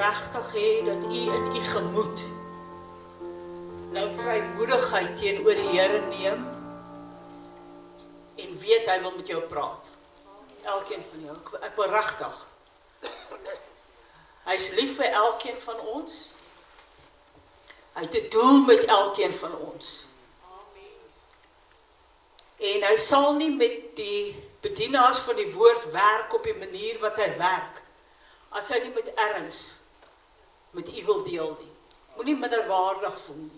regtig hê dat u in u gemoed nou vrymoedigheid teenoor die Here neem en weet hy wil met jou praat. Elkeen van jou. Ek wil regtig. Hy is lief vir elkeen van ons. Hy het 'n doel met elkeen van ons. En hy sal nie met die bedienaars van die woord werk op die manier wat hy werk, as hy nie met erns met u wil deel nie. Moenie minderwaardig voel nie.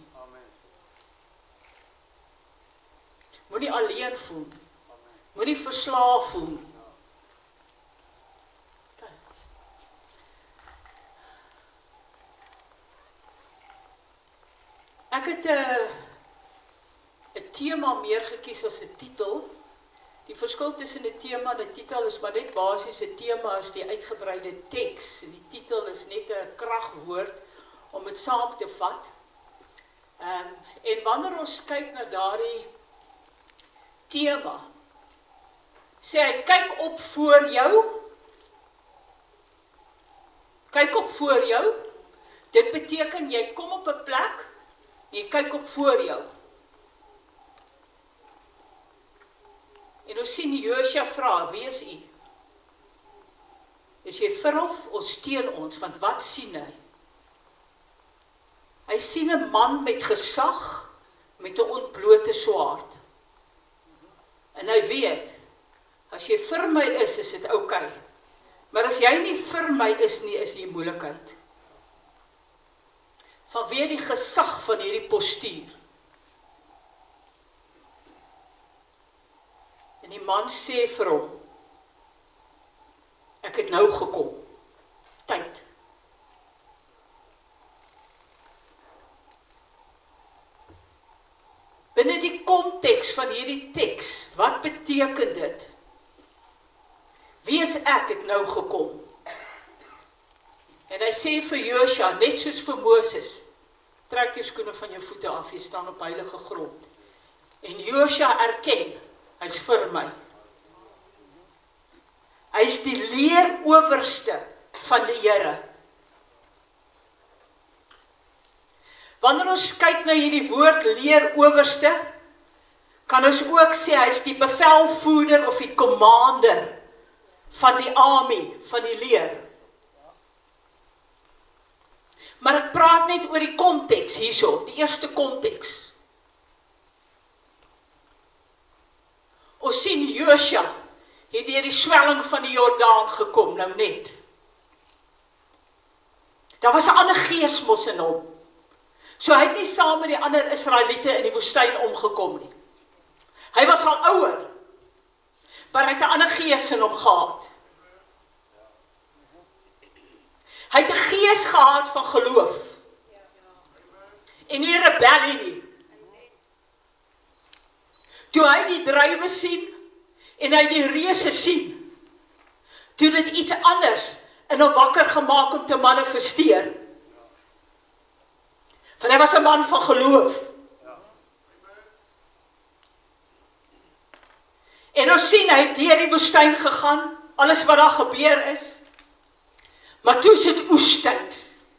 Moenie alleen voel nie. Moenie verslaaf voel nie. Ek het 'n tema meer gekies as 'n titel. Die verskil tussen 'n tema en 'n titel is maar net basies 'n tema is die uitgebreide teks en die titel is net 'n kragwoord om dit saam te vat. En wanneer ons kyk na daardie tema, sê hy, kyk op voor jou. Kyk op voor jou. Dit beteken jy kom op 'n plek en jy kyk op voor jou. En ons sien Josua vra, wie is u? Is jy vir of teen ons? Want wat sien hy? Hy sien 'n man met gesag, met 'n ontblote swaard. En hy weet, as jy vir my is dit oukei. Maar as jy nie vir my is nie, is die moeilikheid. Vanweë die gesag van hierdie postuur. En die man sê vir hom, ek het nou gekom. Tyd. Binne die konteks van hierdie teks, wat beteken dit? Wie is ek het nou gekom? En hy sê vir Josua, net soos vir Moses, trek jou skoene van jou voete af, jy staan op heilige grond. En Josua erken, hy's vir my. Hy's die leerowerste van die Here. Wanneer ons kyk na hierdie woord leerowerste, kan ons ook sê hy's die bevelvoerder of die commander van die army, van die leer. Maar ek praat net oor die konteks hierso, die eerste konteks. Ons sien Josua het deur die swelling van die Jordaan gekom, nou net. Daar was 'n ander gees mos in hom. So hy het nie saam met die ander Israeliete in die woestyn omgekom nie. Hy was al ouer, maar hy het 'n ander gees in hom gehad. Hy het 'n gees gehad van geloof. En nie rebellie nie. Toe hy die druiwe sien, en hy die reuse sien, toe dit iets anders in hom wakker gemaak om te manifesteer. Want hy was 'n man van geloof. En ons sien, hy het deur die woestyn gegaan, alles wat daar gebeur is, maar toe is dit oestyd.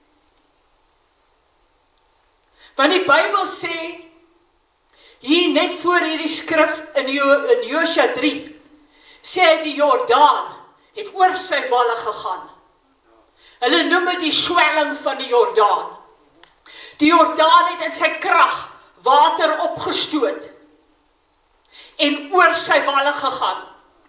Want die Bybel sê, hier net voor hierdie skrif in Josua 3, sê hy die Jordaan het oor sy walle gegaan. Hulle noem dit die swelling van die Jordaan. Die Jordaan het in sy krag water opgestoot en oor sy walle gegaan.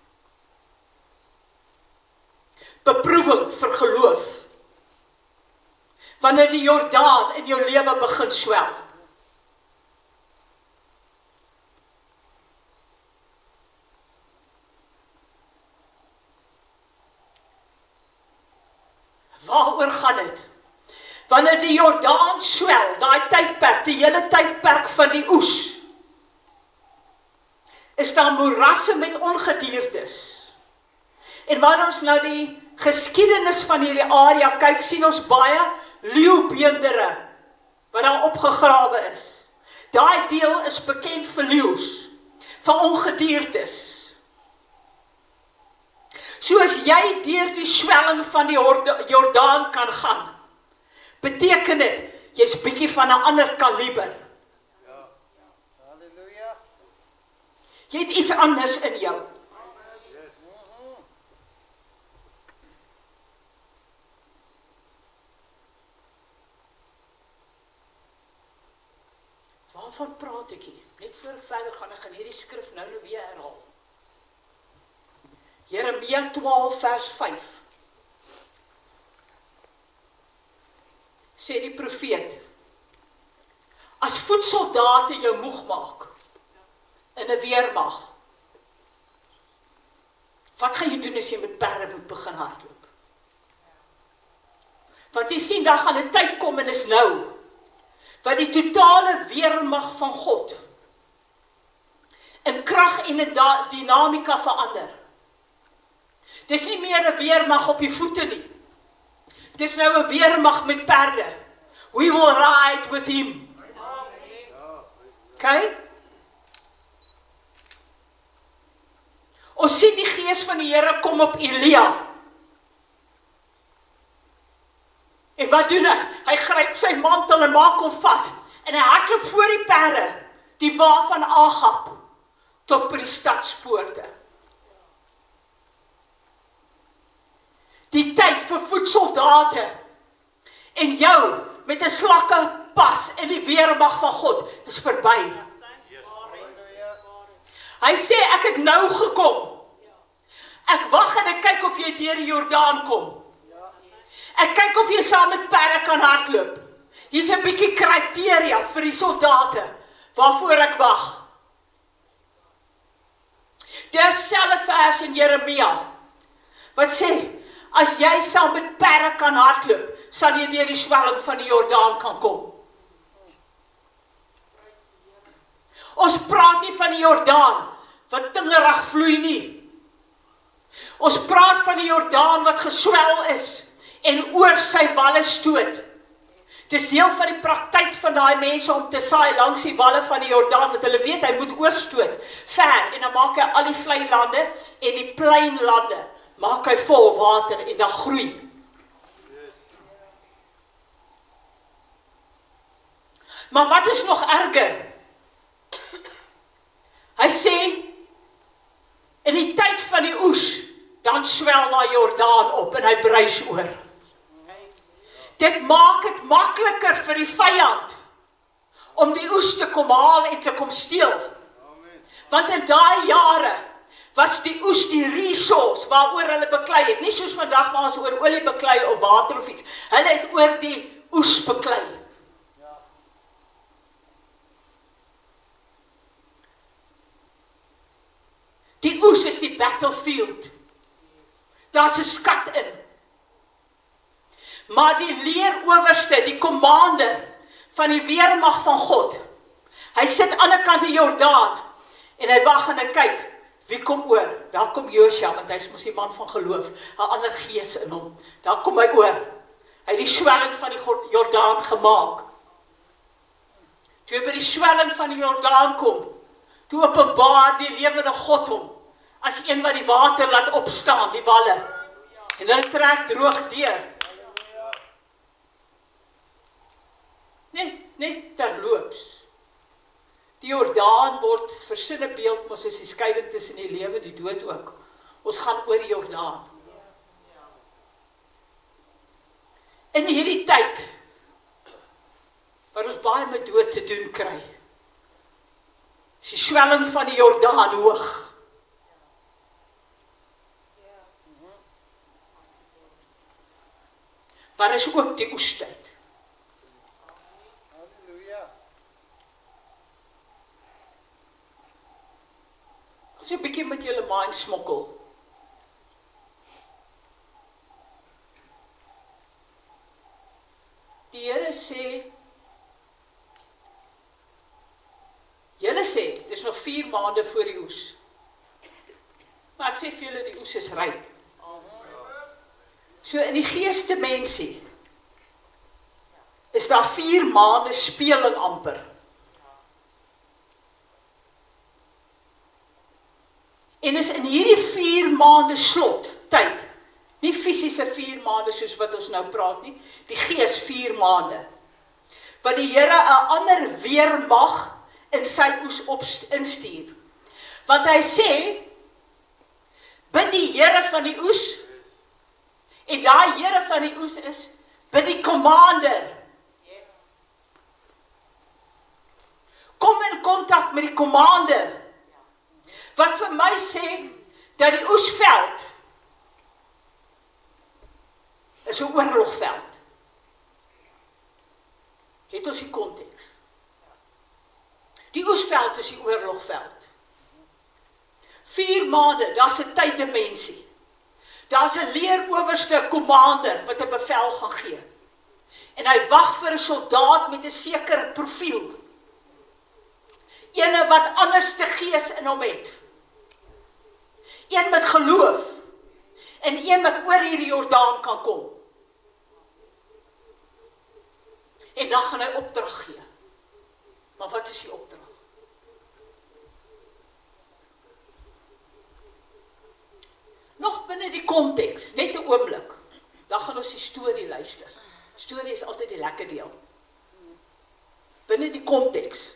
Beproewing vir geloof. Wanneer die Jordaan in jou lewe begin swel. Waaroor gaan dit? Wanneer die Jordaan swel, daai tydperk, die hele tydperk van die oes, is daar moerasse met ongediertes. En wanneer ons nou die geskiedenis van hierdie area kyk, sien ons baie leeubeendere wat daar opgegrawe is. Daai deel is bekend vir leeu's, van ongediertes. Soos jy deur die swelling van die Jordaan kan gaan, beteken dit, jy's bietjie van 'n ander kaliber. Ja. Halleluja. Jy het iets anders in jou. Yes. Waarvan praat ek hier? Net voor ek verder gaan, ek gaan hierdie skrif nou weer herhaal. Jeremia 12 vers 5. Sê die profeet, as voetsoldate jou moeg maak, in 'n weermag, wat gaan jy doen as jy met perde moet begin hardloop? Want jy sien, daar gaan 'n tyd kom en is nou, wat die totale weermag van God in krag en in dinamika verander. Dis nie meer 'n weermag op die voete nie. Dis nou 'n weermag met perde. We will ride with him. Okay? Ons sien die gees van die Here kom op Elia. En wat doen hy? Hy gryp sy mantel en maak hom vas. En hy hardloop voor die perde, die wa van Agab, tot by die stadspoorte. Die tyd vir voetsoldate en jou met 'n slakke pas in die weermag van God is verby. Hy sê, ek het nou gekom. Ek wag en ek kyk of jy deur die Jordaan kom. Ek kyk of jy saam met perde kan hardloop. Hier's 'n bietjie kriteria vir die soldate waarvoor ek wag. Dis selfe vers in Jeremia wat sê, as jy saam met perde kan hardloop, sal jy deur die swelling van die Jordaan kan kom. Ons praat nie van die Jordaan wat tingerig vloei nie. Ons praat van die Jordaan wat geswel is en oor sy walle stoot. Dis deel van die praktyk van daai mense om te saai langs die walle van die Jordaan, want hulle weet hy moet oorstoot ver, en dan maak hy al die vlei lande en die pleinlande maak hy vol water en dan groei. Maar wat is nog erger? Hy sê, in die tyd van die oes, dan swel daai Jordaan op en hy bruis oor. Dit maak dit makliker vir die vyand om die oes te kom haal en te kom steel. Want in daai jare was die oes die resource waaroor hulle beklei het. Nie soos vandag waar ons oor olie beklei of water of iets. Hulle het oor die oes beklei. Die oes is die battlefield. Daar's 'n skat in. Maar die leerowerste, die commander van die weermag van God, hy sit aan die kant die Jordaan en hy wag en hy kyk, wie kom oor? Daar kom Josua, want hy is mos die man van geloof, 'n ander gees in hom. Daar kom hy oor. Hy het die swelling van die Jordaan gemaak. Toe hy by die swelling van die Jordaan kom, toe openbaar die lewende God hom as een wat die water laat opstaan, die walle. En hulle trek droog deur. Net terloops. Die Jordaan word vir sinnebeeld, mos is die skeiding tussen die lewe en die dood ook. Ons gaan oor die Jordaan. In hierdie tyd, waar ons baie met dood te doen kry, is die swelling van die Jordaan hoog. Maar is ook die oestyd. As jy 'n bietjie met julle mind smokkel. Die Here sê, julle sê, dis nog 4 maande voor die oes. Maar ek sê vir julle, die oes is ryp. So in die geestemensie is daar 4 maande speling amper. En is in hierdie 4 maande slot tyd, nie fisies fisiese 4 maande soos wat ons nou praat nie, die gees 4 maande. Want die Here 'n ander weermag in sy oes instuur. Want hy sê, bid die Here van die oes, en daai Here van die oes is, bid die commander. Kom in kontak met die commander, wat vir my sê, dat die oesveld is 'n oorlogveld. Het ons die konteks. Die oesveld is die oorlogveld. 4 maande, daar's 'n tyddimensie. Daar's 'n leerowerste commander wat 'n bevel gaan gee. En hy wag vir 'n soldaat met 'n sekere profiel. Ene wat anders te gees in hom het. Een met geloof. En een wat oor hierdie Jordaan kan kom. En dan gaan hy opdrag gee. Maar wat is die opdrag? Nog binne die konteks, net 'n oomblik. Dan gaan ons die storie luister. Storie is altyd die lekker deel. Binne die konteks.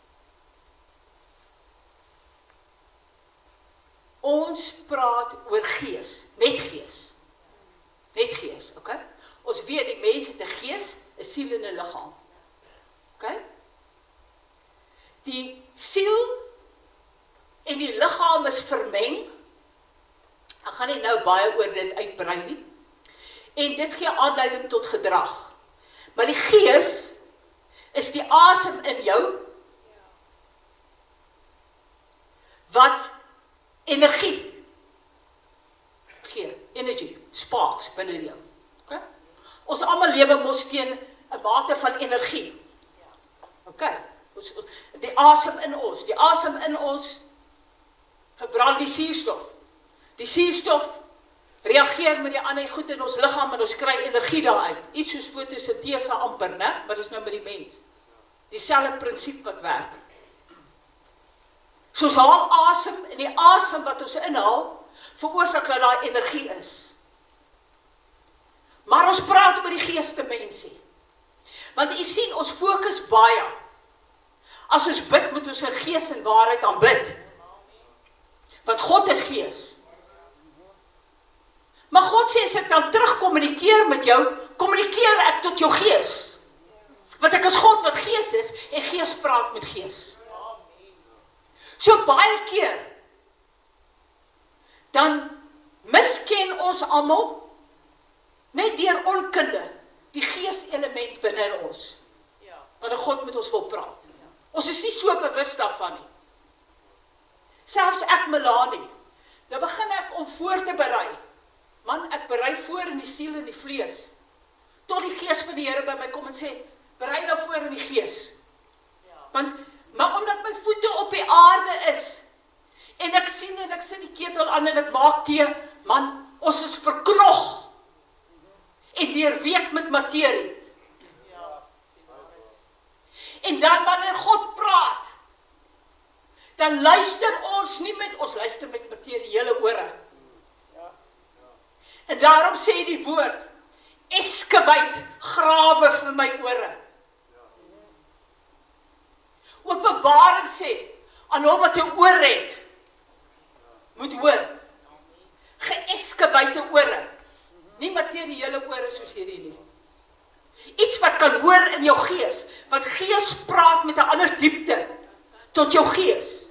Ons praat oor gees, net gees. Net gees, okay? Ons weet die mens het 'n gees, 'n siel en 'n liggaam. Okay? Die siel en die liggaam is vermeng. Ek gaan nie nou baie oor dit uitbrei nie. En dit gee aanleiding tot gedrag. Maar die gees is die asem in jou wat energie gee, energy, sparks binne jou. Okay? Ons almal lewe mos teen 'n mate van energie. Okay? Die asem in ons verbrand die suurstof. Die suurstof reageer met die ander goed in ons liggaam en ons kry energie daaruit. Iets soos fotosintese amper, né? Maar dis nou met die mens. Dieselfde prinsip wat werk. So ons haal asem en die asem wat ons inhaal veroorsaak dat daar energie is. Maar ons praat oor die geesdimensie. Want u sien, ons fokus baie. As ons bid, moet ons in gees en waarheid aanbid. Want God is gees. Maar God sê, as ek dan terug kommunikeer met jou, kommunikeer ek tot jou gees. Want ek is God wat gees is, en gees praat met gees. So baie keer, dan misken ons almal, net deur onkunde, die gees-element binne in ons. Wanneer God met ons wil praat. Ons is nie so bewus daarvan nie. Selfs ek, Melanie, dan begin ek om voor te berei. Man, ek berei voor in die siel en die vlees. Tot die gees van die Here by my kom en sê, berei nou voor in die gees. Maar omdat my voete op die aarde is, en ek sien en ek sit die ketel aan en ek maak tee, man, ons is verknog. En deurweek met materie. En dan wanneer God praat, dan luister ons nie met, ons luister met materiële ore. En daarom sê die woord, eskewyd grawe vir my ore. Openbaring sê, aan hom wat 'n oor het, moet hoor. Geeskewyde ore, nie materiële ore soos hierdie nie. Iets wat kan hoor in jou gees, want gees praat met 'n ander diepte, tot jou gees.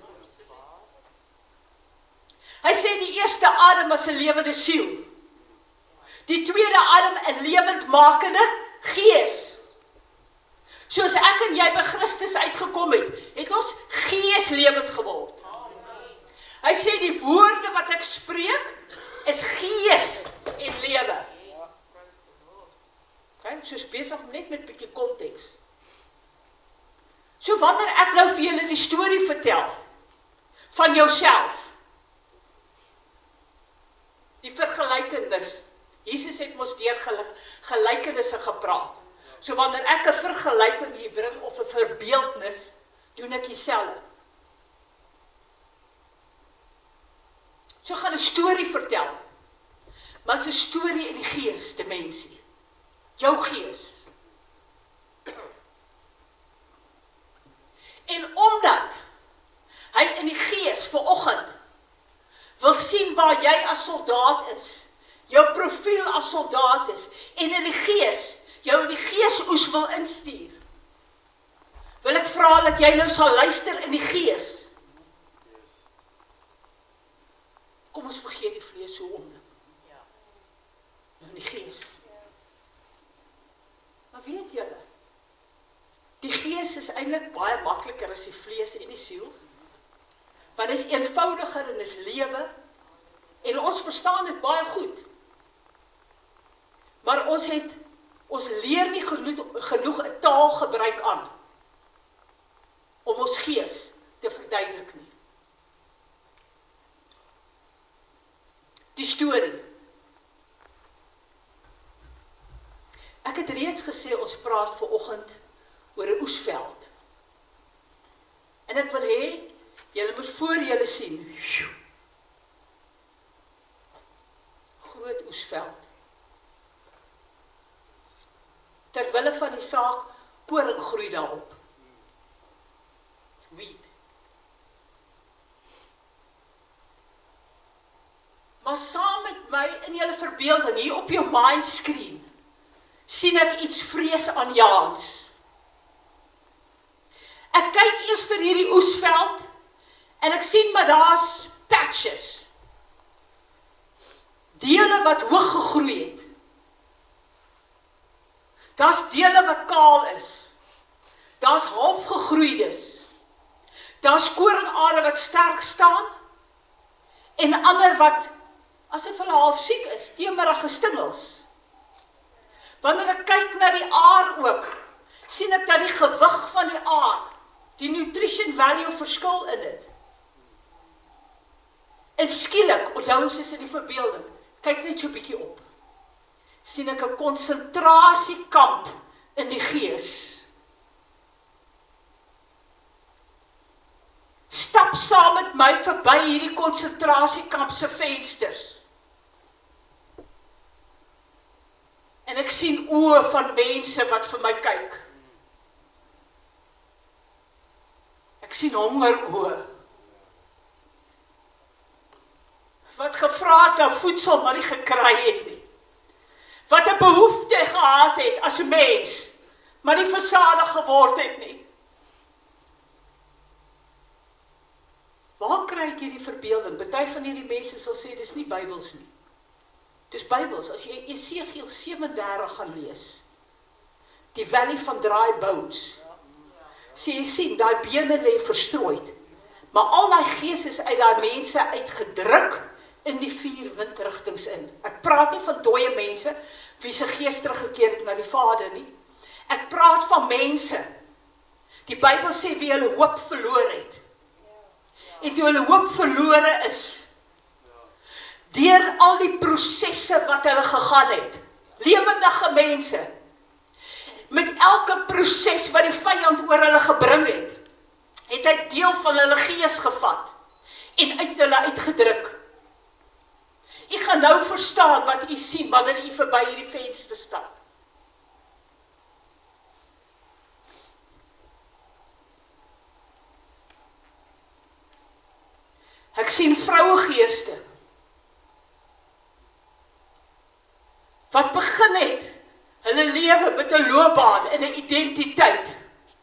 Hy sê die eerste adem was 'n lewende siel. Die tweede adem 'n lewendmakende gees. Soos ek en jy by Christus uitgekom het, het ons gees lewend geword. Hy sê die woorde wat ek spreek, is gees en lewe. Okay, soos besig net met 'n bietjie konteks. So wanneer ek nou vir julle die storie vertel, van jouself, die vergelykenis, Jesus het mos deur gelykenisse gepraat. So wanneer ek 'n vergelyking hier bring, of 'n verbeeldnis, doen ek dieselfde. So gaan 'n storie vertel. maar is 'n storie in die gees dimensie. Jou gees. En omdat hy in die gees vanoggend wil sien waar jy as soldaat is, jou profiel as soldaat is, en in die gees, jou in die geesoes wil instuur, wil ek vra dat jy nou sal luister in die gees. Kom ons vergeet die vlees so oomblik. In die gees. Maar weet julle, die gees is eintlik baie makliker as die vlees en die siel, want dit is eenvoudiger en is lewe, en ons verstaan dit baie goed. Maar ons leer nie genoeg 'n taal gebruik aan, om ons gees te verduidelik nie. Die storie. Ek het reeds gesê, ons praat vanoggend oor 'n oesveld. En ek wil hê, julle moet voor julle sien. Groot oesveld. Terwille van die saak, koring groei daarop. Wheat. Maar saam met my in julle verbeelding, hier op jou mindscreen, sien ek iets vreesaanjaends. Ek kyk eers vir hierdie oesveld, en ek sien maar daar's patches. Dele wat hoog gegroei het. Daar's dele wat kaal is. Daar's half gegroeides. Daar's koringare wat sterk staan, en ander wat, asof hulle half siek is, temerige stingels. Wanneer ek kyk na die aar ook, sien ek dat die gewig van die aar, die nutrition value verskil in dit. En skielik, onthou ons is in die verbeelding, kyk net so 'n bietjie op, sien ek 'n konsentrasiekamp in die gees. Stap saam met my verby hierdie konsentrasiekamp se vensters. En ek sien oë van mense wat vir my kyk. Ek sien honger oë. Wat gevra het na voedsel, maar nie gekry het nie. Wat 'n behoefte gehad het as 'n mens, maar nie versadig geword het nie. Waar kry ek hierdie verbeelding? Party van hierdie mense sal sê, dis nie Bybels nie. Dis Bybels, as jy Esegiel 37 gaan lees, die valley van dry bones, sê jy sien, daai bene lê verstrooid, maar al daai gees is uit daai mense uitgedruk in die 4 windrigtings in. Ek praat nie van dooie mense, wie se gees teruggekeer het na die Vader nie. Ek praat van mense, die Bybel sê wie hulle hoop verloor het. En toe hulle hoop verlore is, deur al die prosesse wat hulle gegaan het, lewendige mense, met elke proses wat die vyand oor hulle gebring het, het hy deel van hulle gees gevat, en uit hulle uitgedruk. U gaan nou verstaan wat u sien, wanneer u verby hierdie venster stap. Ek sien vrouegeeste, wat begin het, hulle lewe met 'n loopbaan en 'n identiteit.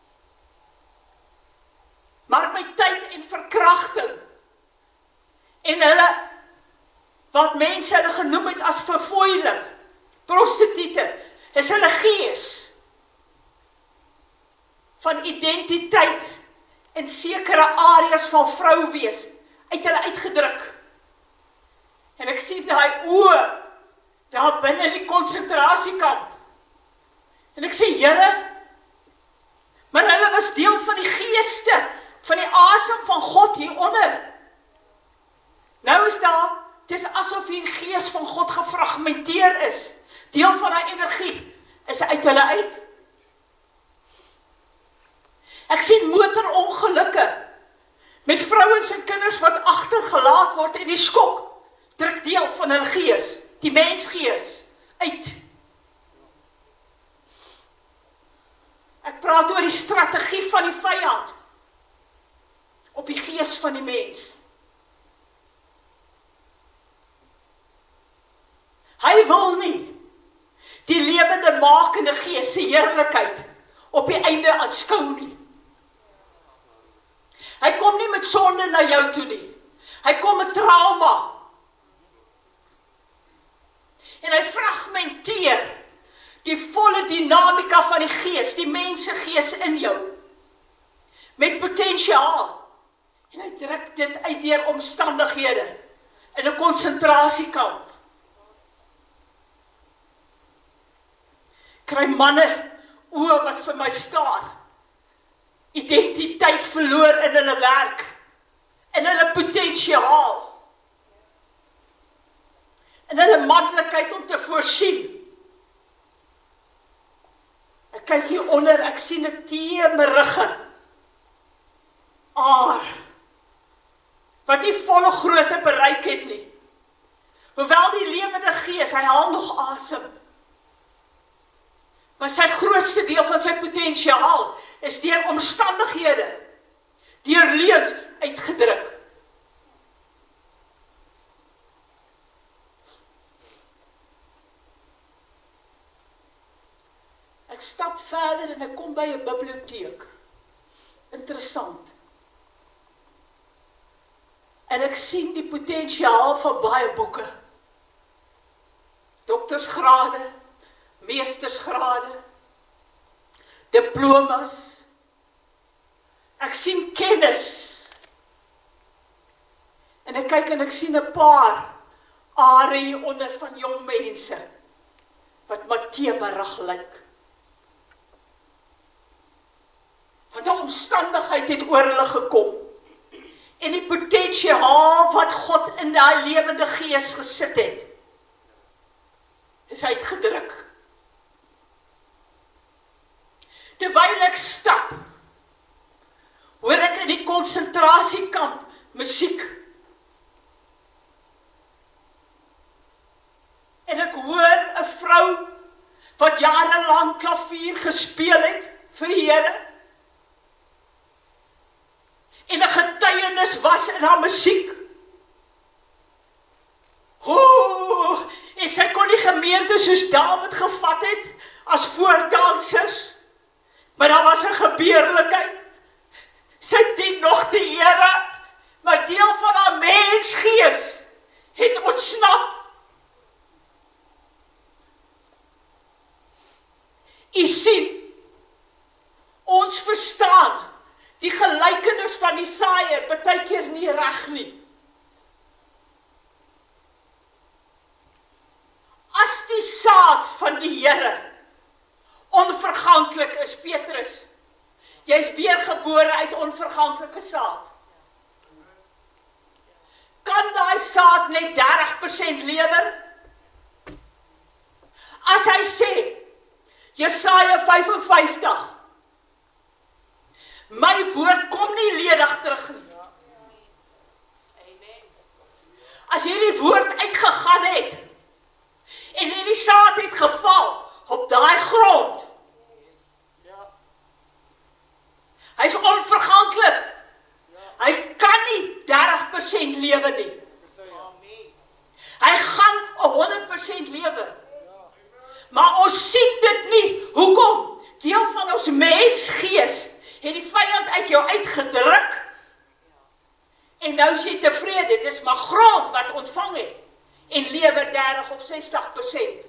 Maar met tyd en verkrachting, en hulle, wat mense hulle genoem het as verfoeiling, prostituie, is hulle gees van identiteit in sekere areas van vrou wees, uit hulle uitgedruk. En ek sien daai oë, daar binne in die konsentrasiekamp. En ek sê, Here, maar hulle was deel van die geeste, van die asem van God hieronder. Nou is daar, het is asof die gees van God gefragmenteer is. Deel van die energie is uit hulle uit. Ek sien motorongelukke met vrouens en kinders wat agtergelaat word en die skok druk deel van hulle gees die mensgees uit. Ek praat oor die strategie van die vyand op die gees van die mens. Hy wil nie die lewende makende gees se heerlikheid op die einde aanskou nie. Hy kom nie met sonde na jou toe nie. Hy kom met trauma. En hy fragmenteer die volle dinamika van die gees, die mensegees in jou, met potensiaal. En hy druk dit uit deur omstandighede, in 'n konsentrasiekamp. Kry manne oë wat vir my staar, identiteit verloor in hulle werk, in hulle potensiaal, in hulle manlikheid om te voorsien. Ek kyk hieronder, ek sien 'n temerige aar, wat nie volle grootte bereik het nie. Hoewel die lewende gees, hy haal nog asem. Maar sy grootste deel van sy potensiaal is deur omstandighede, deur leuns uitgedruk. Ek stap verder en ek kom by 'n biblioteek. Interessant. En ek sien die potensiaal van baie boeke. Doktersgrade, meestersgrade, diplomas. Ek sien kennis. En ek kyk en ek sien 'n paar are hieronder van jong mense, wat matemerig lyk. Want die omstandigheid het oor hulle gekom. En die potensiaal wat God in daai lewende gees gesit het, is uitgedruk. Terwyl ek stap, hoor ek in die konsentrasiekamp musiek. En ek hoor 'n vrou wat jarelang klavier gespeel het vir die Here. En 'n getuienis was in haar musiek. En sy kon die gemeente soos Dawid gevat het, as voordansers. Maar daar was 'n gebeurlikheid. Sy dien nog die Here, maar deel van haar mensgees het ontsnap. U sien, ons verstaan die gelykenis van die saaier baie keer nie reg nie. As die saad van die Here onverganklik is, Petrus, jy is weergebore uit onverganklike saad. Kan daai saad net 30% lewer? As hy sê, Jesaja 55, my woord kom nie ledig terug nie. As hierdie woord uitgegaan het, en hierdie saad het geval op daai grond, hy is onverganklik. Hy kan nie 30% lewe nie. Hy gaan 100% lewe. Maar ons sien dit nie. Hoekom? Deel van ons mensgees het die vyand uit jou uitgedruk. En nou is jy tevrede, dit is maar grond wat ontvang het. En lewe 30 of 60%.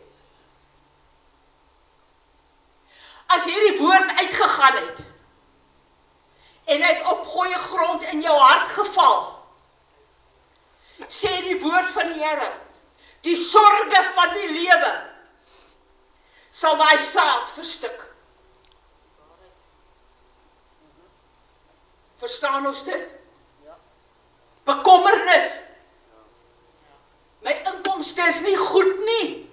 As hierdie woord uitgegaan het, en hy het op goeie grond in jou hart geval, sê die woord van die Here, die sorge van die lewe, sal daai saad verstik. Verstaan ons dit? Bekommernis. My inkomste is nie goed nie.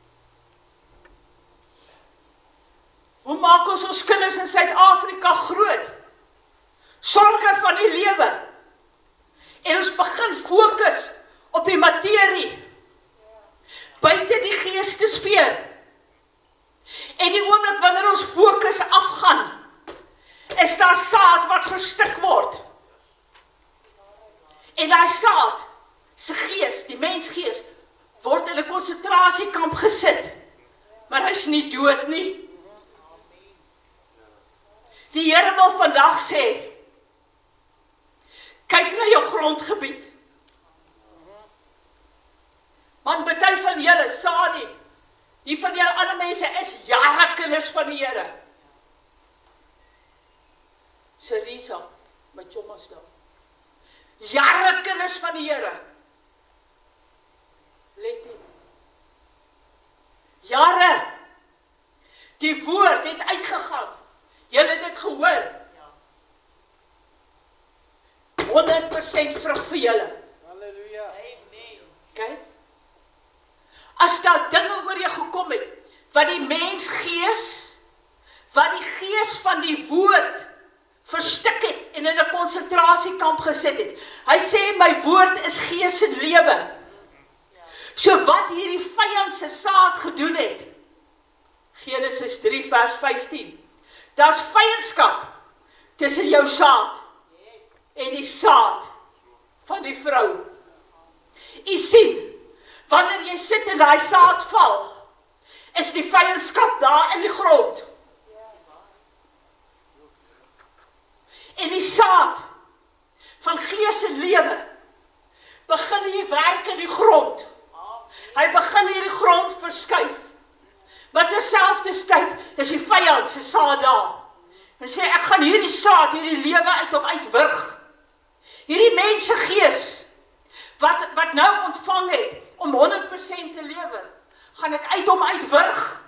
Hoe maak ons kinders in Suid-Afrika groot? Sorge van die lewe. En ons begin fokus op die materie. By geestesveer. En die oomblik wanneer ons fokus afgaan, is daar saad wat verstik word. En daai saad, se gees, die mensgees, word in 'n konsentrasiekamp gesit. Maar hy's nie dood nie. Die Here wil vandag sê, kyk na jou grondgebied. Want baie van julle, Sadi, die van julle ander mense is jare kinders van die Here. Serisa, my chommas daar. Jare kinders van die Here. Let in. Jare. Die woord het uitgegaan. Julle het dit gehoor. 100% vrug vir julle. Halleluja. Okay? As daar dinge oor jou gekom het, wat die mensgees, wat die gees van die woord verstik het en in 'n konsentrasiekamp gesit het. Hy sê, my woord is gees en lewe. So wat hierdie vyand se saad gedoen het, Genesis 3 vers 15, daar's vyandskap tussen jou saad en die saad van die vrou. U sien, wanneer jy sit en daai saad val, is die vyandskap daar in die grond. En die saad van gees en lewe begin hier werk in die grond. Hy begin hier die grond verskuif. Maar terselfdertyd is die vyand se saad daar. En sê, ek gaan hierdie saad, hierdie lewe uit hom uitwurg. Hierdie mense gees, wat nou ontvang het, om 100% te lewe, gaan ek uit hom uitwurg.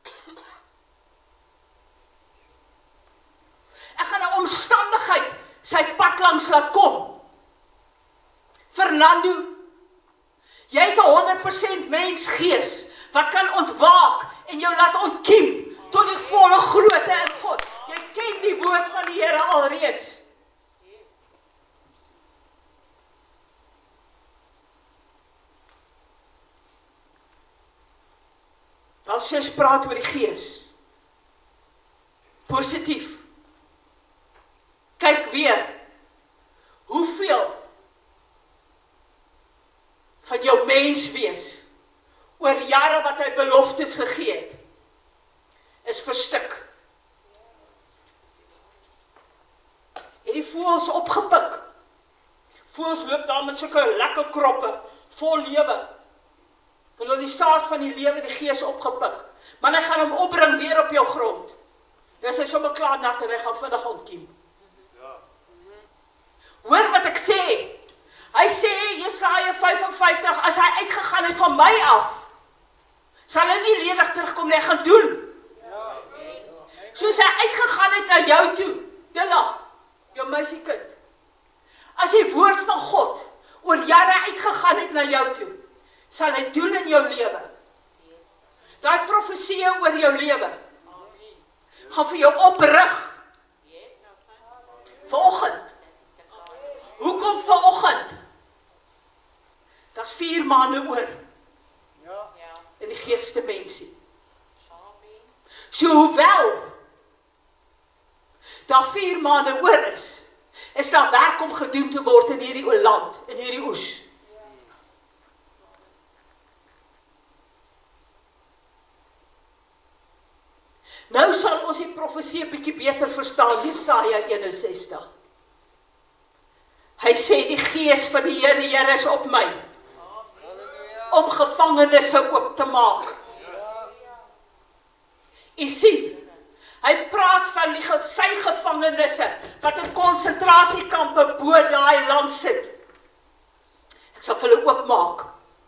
Ek gaan 'n omstandigheid sy pad langs laat kom. Fernando, jy het 'n 100% mensgees, wat kan ontwaak en jou laat ontkiem tot die volle grootte in God. Jy ken die woord van die Here alreeds. As jy praat oor die gees, positief, kyk weer, hoeveel van jou menswees, oor jare wat hy beloftes gegee het, is verstik. Het die voëls opgepik. Voëls loop daar met sulke lekker kroppe, vol lewe. Hulle die saad van die lewe, die gees opgepik. Maar hy gaan hom opbring weer op jou grond. Dis hy sommer klaar nat en hy gaan vinnig ontkiem. Hoor wat ek sê. Hy sê, Jesaja 55, as hy uitgegaan het van my af, sal hy nie ledig terugkom nie, hy gaan doen. Soos hy uitgegaan het na jou toe, Dilla, jou meisiekind. As die woord van God oor jare uitgegaan het na jou toe, sal hy doen in jou lewe. Daai profesie oor jou lewe gaan vir jou oprig. Vanoggend. Hoekom vanoggend? Daar's 4 maande oor. In die geesdimensie. So hoewel daar 4 maande oor is daar werk om gedoen te word in hierdie land, in hierdie oes. Nou sal ons die profesie 'n bietjie beter verstaan, Jesaja 61. Hy sê, die gees van die Here is op my, om gevangenisse oop te maak. U sien, hy praat van sy gevangenisse, wat in konsentrasiekampe bo daai land sit. Ek sal vir hulle oopmaak.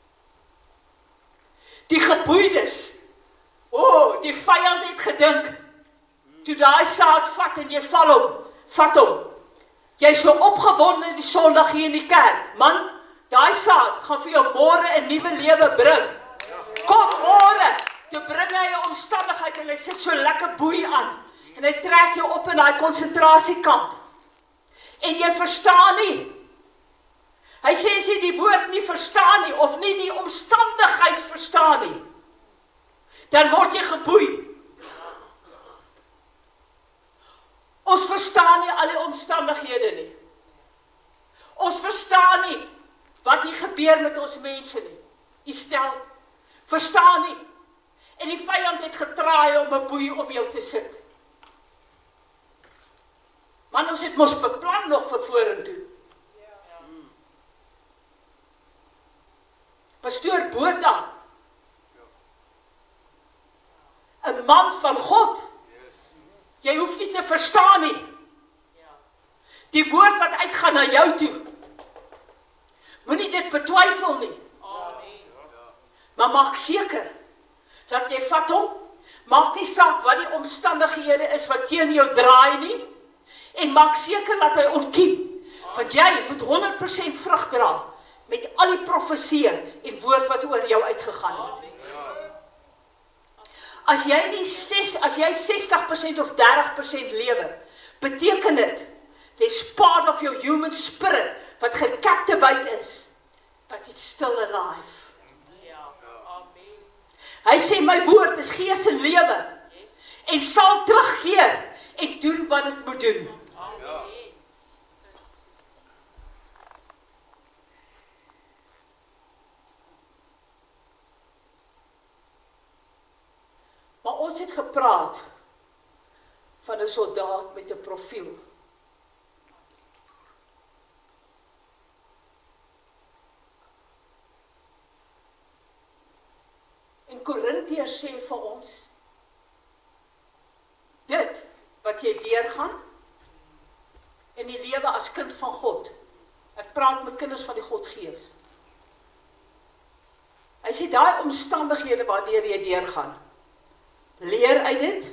Die geboeides, die vyand het gedink, toe daai saad vat en jy vat hom. Jy is so opgewonde die Sondag hier in die kerk. Man, daai saad gaan vir jou môre 'n nuwe lewe bring. Kom môre, toe bring hy 'n omstandigheid en hy sit so lekker boei aan. En hy trek jou op in daai konsentrasiekamp. En jy verstaan nie. Hy sê as jy die woord nie verstaan nie, of nie die omstandigheid verstaan nie, dan word jy geboei. Ons verstaan nie al die omstandighede nie. Ons verstaan nie wat hier gebeur met ons mense nie. Jy stel, verstaan nie. En die vyand het getraai om 'n boei om jou te sit. Man, ons het mos beplan nog vir vorentoe. Pastoor Botha, 'n man van God. Jy hoef nie te verstaan nie. Die woord wat uitgaan na jou toe, moenie dit betwyfel nie. Maar maak seker dat jy vat hom, maak nie saak wat die omstandighede is wat teen jou draai nie, en maak seker dat hy ontkiem, want jy moet 100% vrug dra met al die profeseë en woord wat oor jou uitgegaan het. As jy 60% of 30% lewer, beteken dit, there's part of your human spirit wat gecaptivate is, but it's still alive. Hy sê, my woord is gees en lewe, en sal terugkeer en doen wat het moet doen. Maar ons het gepraat van 'n soldaat met 'n profiel. En Korintiërs sê vir ons, dit wat jy deurgaan in die lewe as kind van God. Ek praat met kinders van die Godgees. Hy sê daai omstandighede waardeur jy deurgaan, leer uit dit.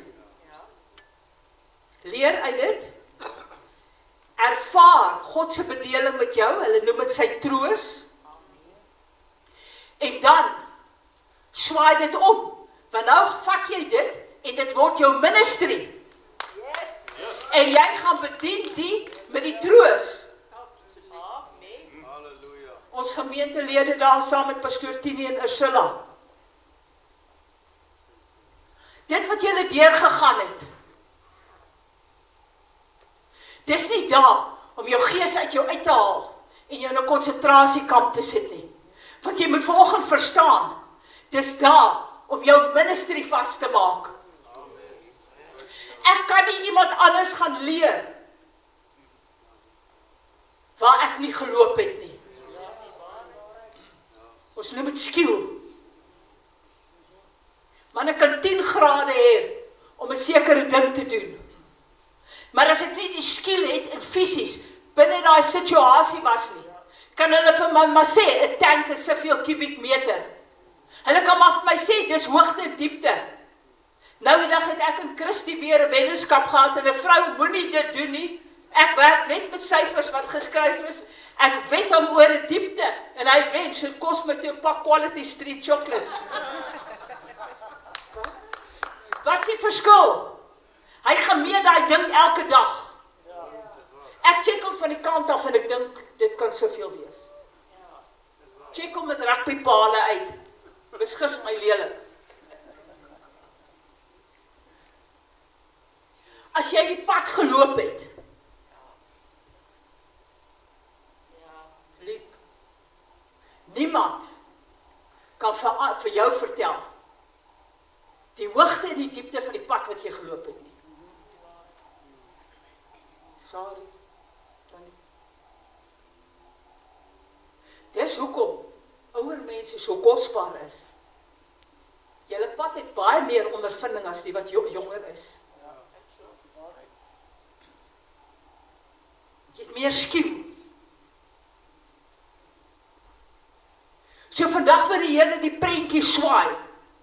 Leer uit dit. Ervaar God se bedeling met jou, hulle noem dit sy troos. En dan swaai dit om, want nou vat jy dit en dit word jou ministry. En jy gaan bedien die met die troos. Ons gemeentelede daar saam met pastoor Tini en Ursula. Dit wat julle deurgegaan het. Dis nie daar om jou gees uit jou uit te haal en jou in 'n konsentrasiekamp te sit nie. Want jy moet vanoggend verstaan, dis daar om jou ministry vas te maak. Ek kan nie iemand anders gaan leer waar ek nie geloop het nie. Ons noem dit skill. Maar ek kan 10 grade hê om 'n sekere ding te doen. Maar as ek nie die skill het en fisies binne daai situasie was nie, kan hulle vir my maar sê 'n tank is soveel kubiek meter. Hulle kan maar vir my sê dis hoogte en diepte. Nou die dag het ek in Christie weer 'n weddenskap gehad en 'n vrou moenie dit doen nie. Ek werk net met syfers wat geskryf is. Ek wed hom oor 'n diepte en hy wen, so kos my 'n pak Quality Street chocolates. Wat is die verskil? Hy gemeen daai ding elke dag. Ek check hom van die kant af en ek dink dit kan soveel wees. Check hom met rugbypale uit. Besgis my lelik. As jy die pad geloop het, liep, niemand kan vir jou vertel die hoogte en die diepte van die pad wat jy geloop het nie. Sorry. Dis hoekom ouer mense so kosbaar is. Julle pad het baie meer ondervinding as die wat jonger is. Jy het meer skill. So vandag wil die Here die prentjie swaai.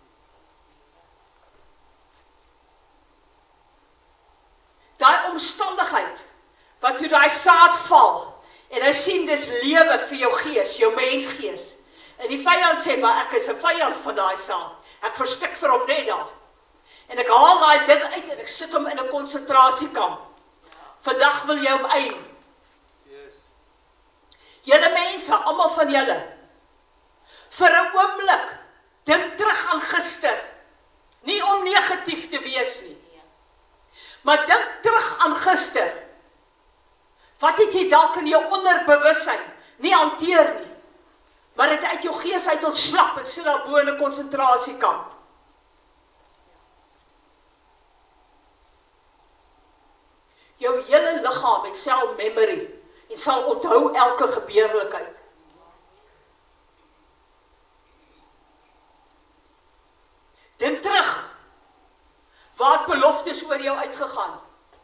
Daai omstandigheid wat toe daai saad val en hy sien dis lewe vir jou gees, jou mensgees. En die vyand sê maar ek is 'n vyand van daai saad. Ek verstik vir hom net daar. En ek haal daai ding uit en ek sit hom in 'n konsentrasiekamp. Vandag wil jy hom eien. Julle mense, almal van julle, vir 'n oomblik, dink terug aan gister. Maar dink terug aan gister. Wat het jy dalk in jou onderbewussyn nie hanteer nie, maar het uit jou gees uit ontslap en sit daar bo in 'n konsentrasiekamp. Jou hele liggaam het cell memory en sal onthou elke gebeurlikheid. Dink terug. Waar het beloftes oor jou uitgegaan?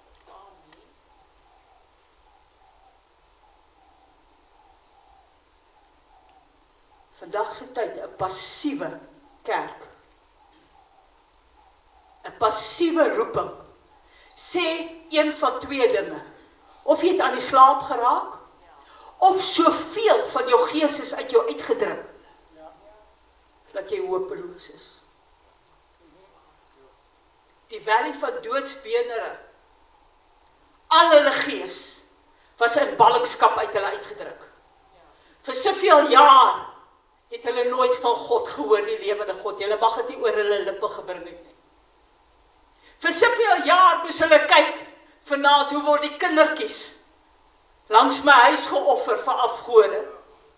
Vandag se tyd 'n passiewe kerk. 'n Passiewe roeping. Sê een van twee dinge. Of jy het aan die slaap geraak, of soveel van jou gees is uit jou uitgedruk, dat jy hopeloos is. Die vallei van doodsbenere, al hulle gees, was in ballingskap uit hulle uitgedruk. Vir soveel jaar het hulle nooit van God gehoor, die lewende God. Hulle mag dit nie oor hulle lippe gebring het nie. Vir soveel jaar moes hulle kyk, vanaand, hoe word die kindertjies langs my huis geoffer vir afgode.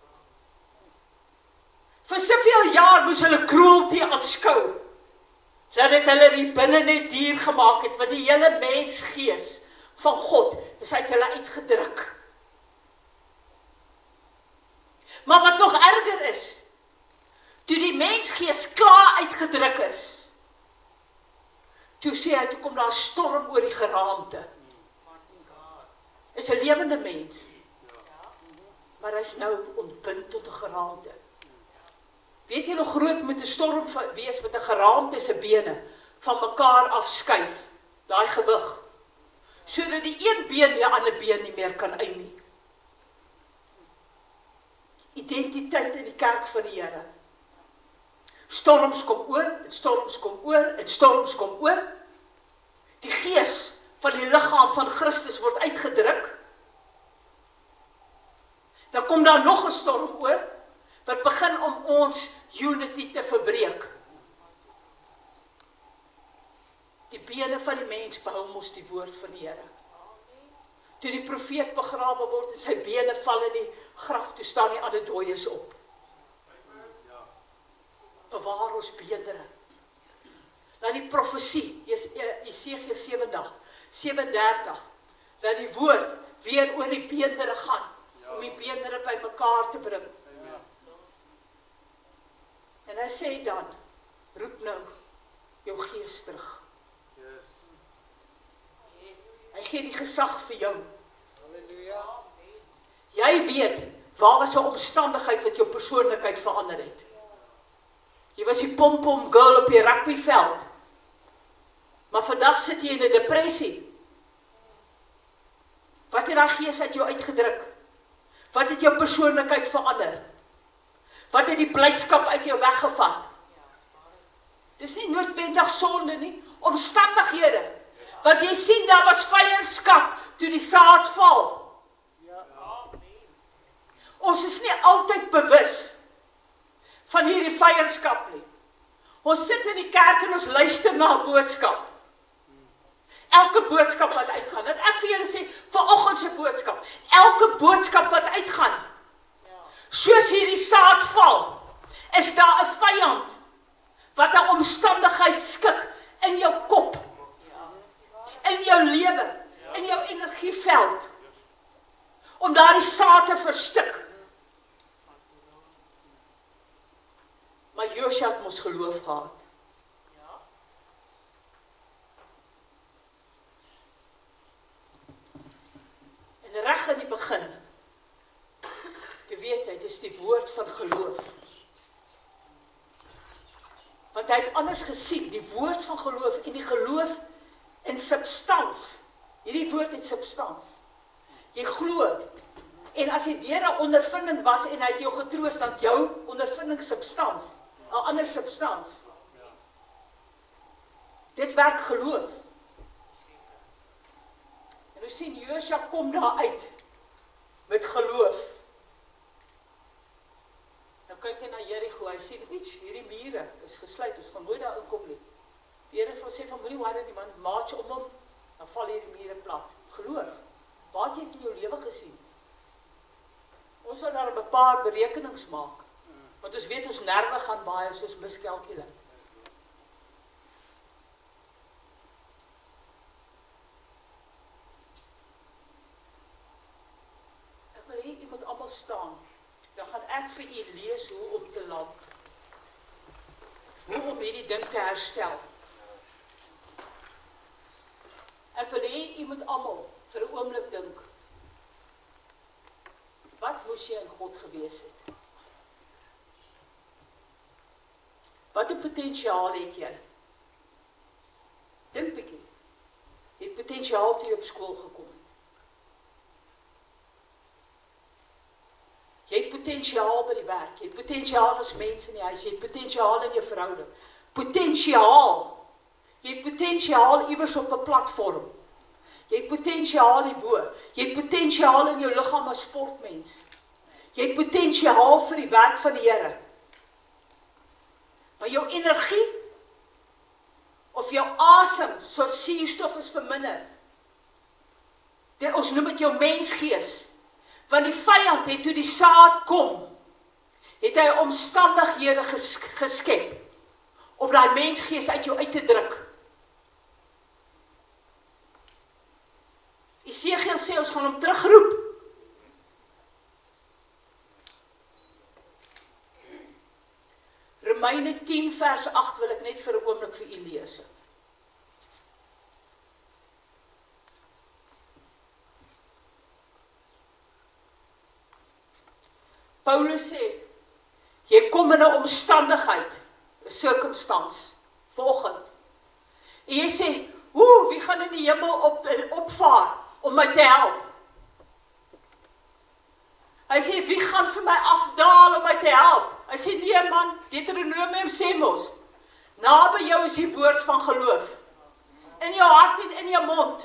Vir soveel jaar moes hulle cruelty aanskou, dat dit hulle die binne net dier gemaak het, want die hele mensgees van God is uit hulle uitgedruk. Maar wat nog erger is, toe die mensgees klaar uitgedruk is, toe sê hy, toe kom daar 'n storm oor die geraamte. Is 'n lewende mens, maar hy is nou ontbind tot 'n geraamte. Weet jy hoe groot moet 'n storm wees met 'n geraamte se bene van mekaar afskuif, daai gewig, sodat die een been die ander been nie meer kan uit nie. Identiteit in die kerk van die Here. Storms kom oor, en storms kom oor, en storms kom oor. Die gees van die liggaam van Christus word uitgedruk. Dan kom daar nog 'n storm oor, wat begin om ons unity te verbreek. Die bene van die mens behou mos die woord van die Here. Toe die profeet begrawe word en sy bene val in die graf, toe staan die ander dooies op. Bewaar ons bene. Dat die profesie, Jesegiel 37, dat die woord weer oor die bene gaan, om die bene by mekaar te bring. En hy sê dan, roep nou jou gees terug. Hy gee die gesag vir jou. Halleluja. Jy weet, waar was 'n omstandigheid wat jou persoonlikheid verander het? Jy was die pom-pom girl op die rugbyveld. Maar vandag sit jy in 'n depressie. Wat het daai gees uit jou uitgedruk? Wat het jou persoonlikheid verander? Wat het die blydskap uit jou weggevat? Dis nie noodwendig sonde nie, omstandighede. Want jy sien, daar was vyandskap toe die saad val. Ons is nie altyd bewus van hierdie vyandskap nie. Ons sit in die kerk en ons luister na 'n boodskap. Elke boodskap wat uitgaan. En ek vir julle sê, vanoggend se boodskap, elke boodskap wat uitgaan, soos hierdie saad val, is daar 'n vyand wat 'n omstandigheid skik in jou kop, in jou lewe, in jou energieveld, om daardie saad te verstik. Maar Josua het mos geloof gehad. En reg in die begin, jy weet hy, dit is die woord van geloof. Want hy het anders gesien, die woord van geloof en die geloof in substans. Hierdie woord het substans. Jy glo, en as jy deur 'n ondervinding was en hy het jou getroos, dan jou ondervinding substans, 'n ander substans. Dit werk geloof. En ons sien Josua kom daar uit met geloof. Nou kyk hy na Jerigo, hy sien, hierdie mure is gesluit, ons gaan nooit daar inkom nie. Die Here sê van moenie worry nie man, march om hom, dan dan val hier die mure plat. Geloof, wat jy het in jou lewe gesien? Ons sal daar 'n paar berekenings maak, want ons weet ons nerve gaan baie soos miskalkuleer. Ek wil hê jy moet almal staan. Dan gaan ek vir u lees hoe om te land. Hoe om hierdie ding te herstel. Ek wil hê u moet almal vir 'n oomblik dink. Wat moes jy in God gewees het? Wat 'n potensiaal het jy? Dink bietjie. Jy het potensiaal toe jy op skool gekom het. Jy het potensiaal by die werk, jy het potensiaal as mens in die huis, jy het potensiaal in jou verhouding. Potensiaal. Jy het potensiaal iewers op 'n platform. Jy het potensiaal hierbo. Jy het potensiaal in jou liggaam as sportmens. Jy het potensiaal vir die werk van die Here. Maar jou energie of jou asem, so suurstof is verminder. Ons noem dit jou mensgees. Want die vyand het toe die saad kom, het hy omstandighede geskep om daai mensgees uit jou uit te druk. Esegiel sê ons gaan hom terugroep. Romeine 10 vers 8 wil ek net vir 'n oomblik vir u lees. Paulus sê, jy kom in 'n omstandigheid, 'n circumstance, vanoggend. En jy sê, wie gaan in die hemel opvaar om my te help? Hy sê, wie gaan vir my afdaal om my te help? Hy sê, nee man, Deuteronomium sê mos, naby jou is die woord van geloof. In jou hart en in jou mond.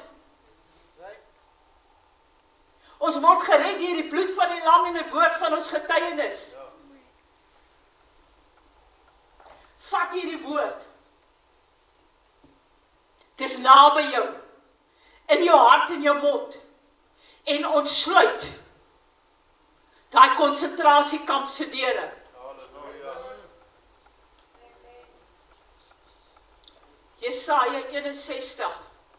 Ons word gered deur die bloed van die lam en die woord van ons getuienis. Vat hierdie woord. Het is naby jou, in jou hart en jou mond, en ontsluit daai konsentrasiekamp se deure. Jesaja 61.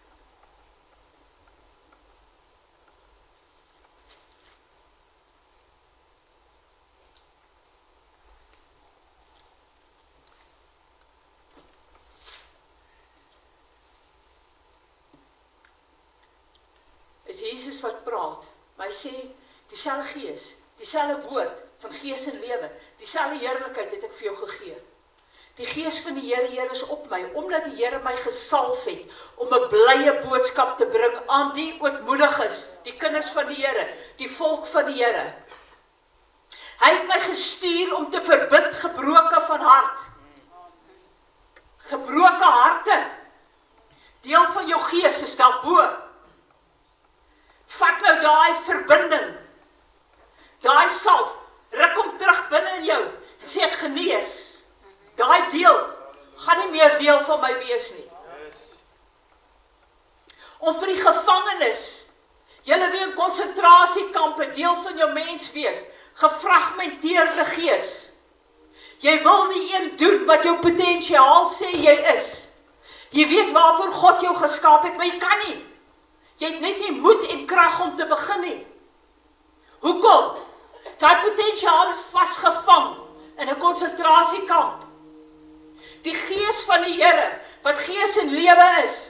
Is Jesus wat praat, maar hy sê, dieselfde gees, dieselfde woord van gees en lewe, dieselfde heerlikheid het ek vir jou gegee. Die gees van die Here is op my, omdat die Here my gesalf het, om 'n blye boodskap te bring aan die ootmoediges, die kinders van die Here, die volk van die Here. Hy het my gestuur om te verbind gebroke van hart. Gebroke harte. Deel van jou gees is daarbo. Vat nou daai verbinding, daai salf, ruk hom terug binne in jou, en sê ek genees. Daai deel, gaan nie meer deel van my wees nie. Om vir die gevangenes, julle weer in konsentrasiekampe, deel van jou mens wees, gefragmenteerde gees. Jy wil nie een doen wat jou potensiaal sê jy is. Jy weet waarvoor God jou geskaap het, maar jy kan nie. Jy het net nie moed en krag om te begin nie. Hoekom? Daai potensiaal is vasgevang in 'n konsentrasiekamp. Die gees van die Here, wat gees en lewe is.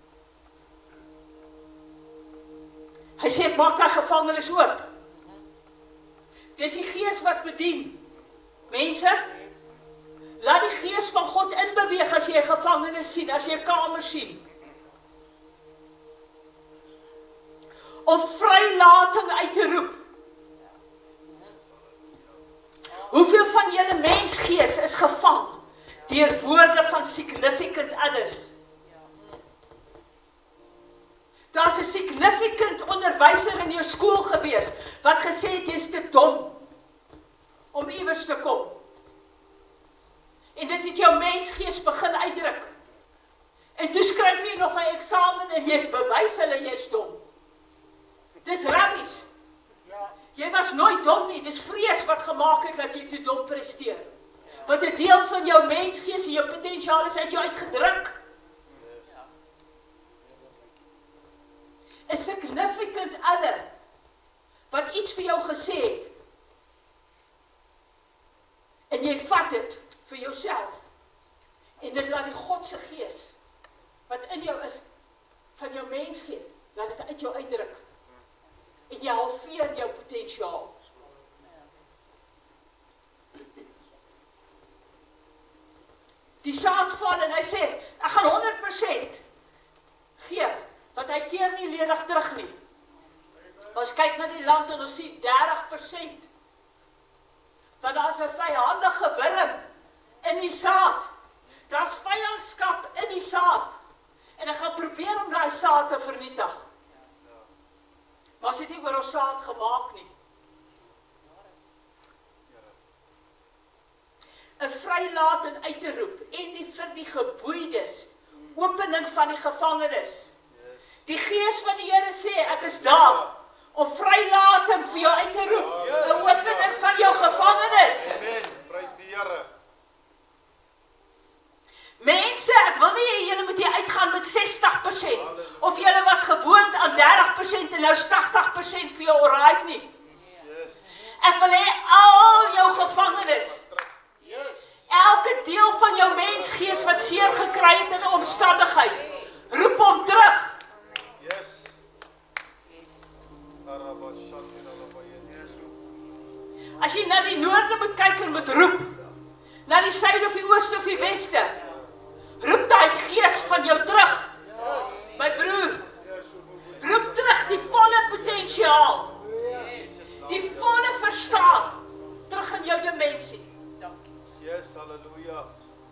Hy sê, maak daai gevangenes oop. Dis die gees wat bedien. Mense, laat die gees van God inbeweeg as jy 'n gevangenes sien, as jy 'n kamer sien. Om vrylating uit te roep. Hoeveel van julle mensgees is gevang deur woorde van significant others? Daar's 'n significant onderwyser in jou skool gewees wat gesê het jy's te dom om iewers te kom. En dit het jou mensgees begin uitdruk. En toe skryf jy nog 'n eksamen staan en jy bewys hulle jy's dom. Dis rubbish. Jy was nooit dom nie, dis vrees wat gemaak het dat jy te dom presteer. Want 'n deel van jou mensgees en jou potensiaal is uit jou uitgedruk. 'n Significant other wat iets vir jou gesê het en jy vat dit vir jouself en dit laat die God se gees wat in jou is van jou mensgees laat dit uit jou uitdruk en jy halveer jou potensiaal. Die saad val en hy sê ek gaan 100% gee want hy keer nie ledig terug nie. Ons kyk na die land en ons sien 30%. Want daar is 'n vyandige wurm in die saad. Daar's vyandskap in die saad. En ek gaan probeer om daai saad te vernietig. Maar as dit nie oor ons saad gemaak nie. 'n vrylating uit te roep en vir die geboeides, opening van die gevangenes. Die gees van die Here sê, ek is daar om vrylating vir jou uit te roep. 'n opening van jou gevangenes. Amen. Prys die Here. Mense, ek wil nie julle moet hier uitgaan met 60%. Of julle was gewoond aan 30% en nou is 80% vir jou alright nie. Ek wil hê al jou gevangenes. Elke deel van jou mensgees wat seer gekry het in 'n omstandigheid, roep hom terug. Yes. As jy na die noorde moet kyk en moet roep, na die suide of die ooste of die weste, roep daai gees van jou terug. My broer, roep terug die volle potensiaal, die volle verstaan, terug in jou dimensie. Yes, hallelujah.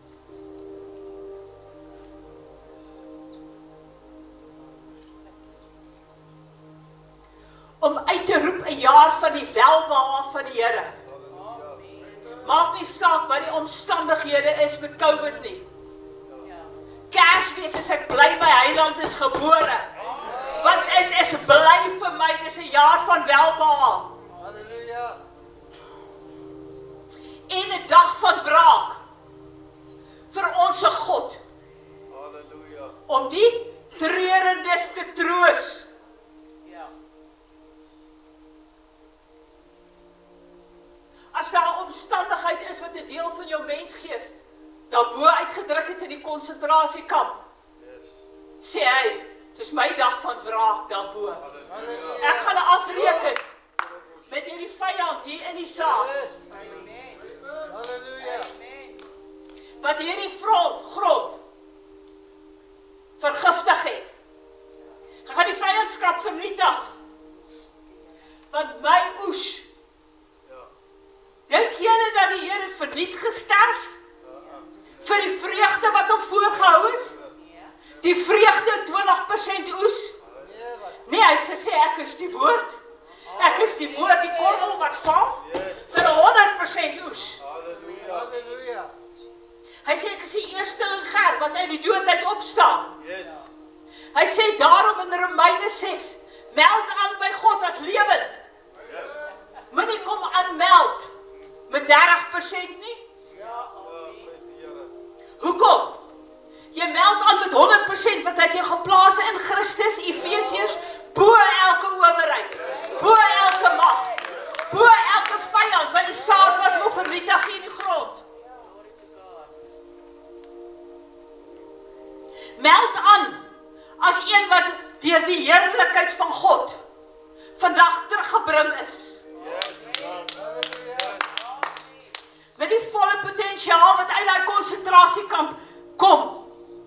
Om uit te roep 'n jaar van die welbehae van die Here. Maak nie saak wat die omstandighede is met COVID nie. Kersfees is ek bly my Heiland is gebore. Want dit is bly vir my, dis 'n jaar van welbehae. Halleluja. En 'n dag van wraak vir ons God. Halleluja. Om die treurendes te troos. As daar 'n omstandigheid is wat 'n deel van jou mensgees daarbo uitgedruk het in die konsentrasiekamp, sê hy, dit is my dag van wraak daarbo. Ek gaan afreken met hierdie vyand hier in die saal. Halleluja. Wat hierdie grond vergiftig het. Ek gaan die vyandskap vernietig. Want my oes, dink julle dat die Here verniet gesterf? Vir die vreugde wat hom voorgehou is? Die vreugde 20% oes? Nee, hy het gesê ek is die woord. Ek is die woord, die korrel wat val vir 100% oes. Halleluja. Hy sê ek is die eerste en ger wat uit die dood uit opstaan. Yes. Hy sê daarom in Romeine 6, meld aan by God as lewend. Yes. Moenie kom aanmeld met 30% nie. Prys die Here. Hoekom? Jy meld aan met 100% wat hy jou geplaas in Christus, Efesiërs, bo elke owerheid, bo elke mag, bo elke vyand wat die saad wat wil vernietig in die grond. Meld aan as een wat deur die heerlikheid van God vandag teruggebring is. Met die volle potensiaal wat uit daai konsentrasiekamp kom.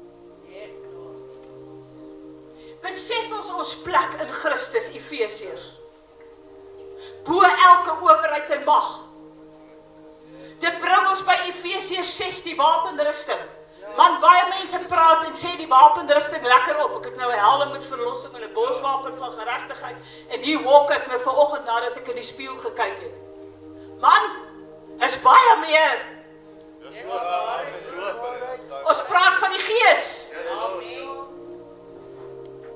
Besef ons plek in Christus, Efesiërs. Bo elke owerheid en mag. Dit bring ons by Efesiërs 6, die wapenrusting. Man, baie mense praat en sê die wapenrusting lekker op. Ek het nou 'n helm met verlossing en 'n borswapen van geregtigheid en hier walk ek nou vanoggend nadat ek in die spieël gekyk het. Man, is baie meer. Ons praat van die Gees.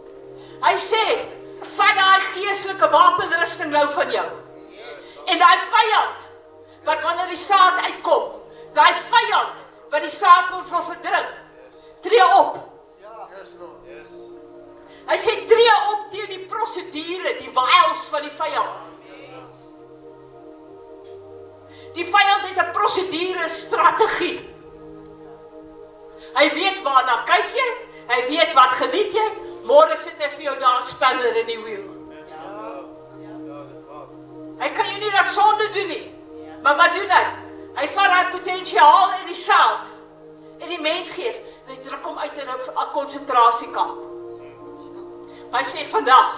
nou van jou. En daai vyand, wat wanneer die saad uitkom, daai vyand, wat die saad wil verdrink, tree op. Yes. Hy sê, tree op teen die prosedure, die wiles van die vyand. Die vyand het 'n prosedure, strategie. Hy weet waarna kyk jy, hy weet wat geniet jy, môre sit hy vir jou daar spanner in die wiel. Hy kan jou nie dat sonde doen nie. Maar wat doen hy? Hy vat daai potensiaal in die saad, in die mensgees, en hy druk hom uit in 'n konsentrasiekamp. Maar hy sê vandag,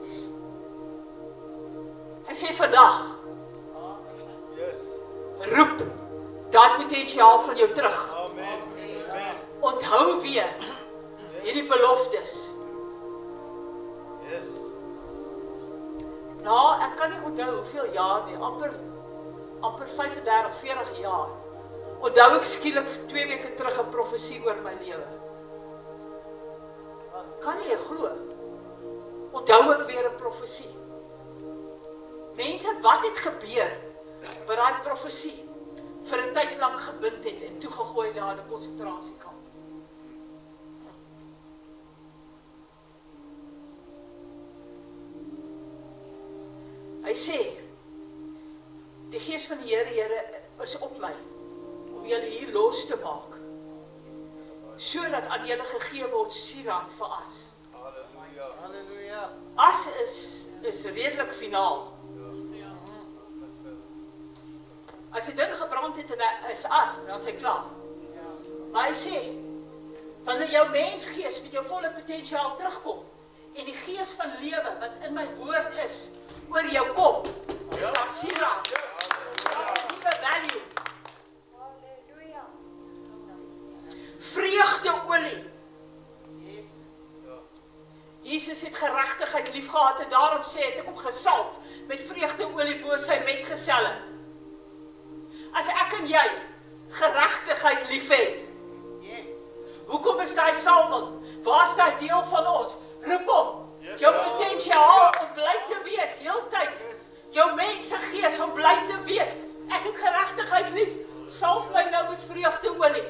Yes. roep daai potensiaal van jou terug. Amen. Amen. Onthou weer hierdie beloftes. Yes. Nou, ek kan nie onthou hoeveel jaar nie, amper 35, 40 jaar. Onthou ek skielik 2 weke terug 'n profesie oor my lewe. Kan nie jy glo? Onthou ek weer 'n profesie. Mense, wat het gebeur wat daai profesie vir 'n tyd lank gebind het en toegegooi daar in 'n konsentrasiekamp? Hy sê, die gees van die Here is op my, om julle hier los te maak, sodat aan julle gegee word sieraad vir as. Halleluja. Halleluja. As is redelik finaal. As die ding gebrand het en hy is as, dan is hy klaar. Maar hy sê, wanneer jou mensgees met jou volle potensiaal terugkom, en die gees van lewe wat in my woord is, oor jou kom, is daar sieraad. Nuwe value. Vreugdeolie. Jesus het geregtigheid lief gehad en daarom sê ek hom gesalf met vreugdeolie bo sy metgeselle. As ek en jy geregtigheid lief het, hoekom is daai salwing? Waar is daai deel van ons? Roep hom. Jou potensiaal om bly te wees, heeltyd. Jou mensegees om bly te wees. Ek het geregtigheid lief. Salf my nou met vreugdeolie.